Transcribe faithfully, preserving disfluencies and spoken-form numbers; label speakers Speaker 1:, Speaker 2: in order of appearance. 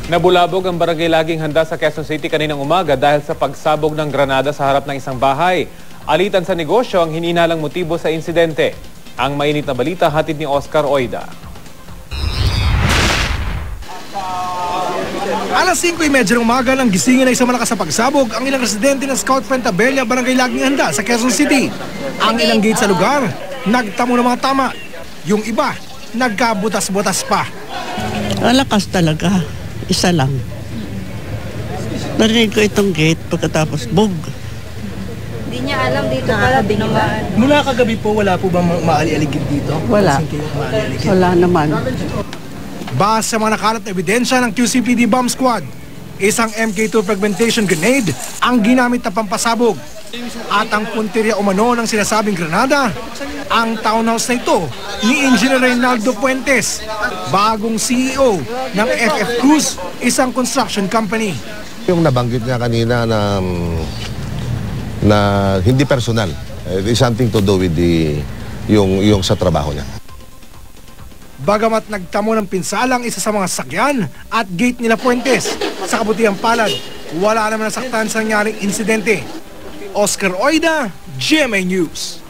Speaker 1: Nabulabog ang barangay Laging Handa sa Quezon City kaninang umaga dahil sa pagsabog ng granada sa harap ng isang bahay. Alitan sa negosyo ang hininalang motibo sa insidente. Ang mainit na balita hatid ni Oscar Oida.
Speaker 2: Alas singko trenta ng umaga nang gisingin ay sa malakas sa pagsabog ang ilang residente ng Scout Fuentabella, barangay Laging Handa sa Quezon City. Ang ilang gate sa lugar, nagtamo ng mga tama. Yung iba, nagkabutas-butas pa.
Speaker 3: Malakas talaga. Isa lang. Narinig ko itong gate pagkatapos bug.
Speaker 4: Hindi niya alam dito pala binamaan.
Speaker 2: Mula kagabi po, wala po bang maali-aligid dito?
Speaker 3: Wala. Wala naman.
Speaker 2: Base sa mga nakalat na ebidensya ng Q C P D Bomb Squad, isang M K two fragmentation grenade ang ginamit na pampasabog. At ang punteriya umano ng sinasabing granada, ang townhouse na ito ni Engineer Reynaldo Puentes, bagong C E O ng F F Cruz, isang construction company.
Speaker 5: Yung nabanggit niya kanina na, na hindi personal, it is something to do with the, yung, yung sa trabaho niya.
Speaker 2: Bagamat nagtamo ng pinsalang isa sa mga sakyan at gate nila Puentes, sa kabutihang palad, wala naman nasaktan sa nangyaring insidente. Oscar Oida, G M A News.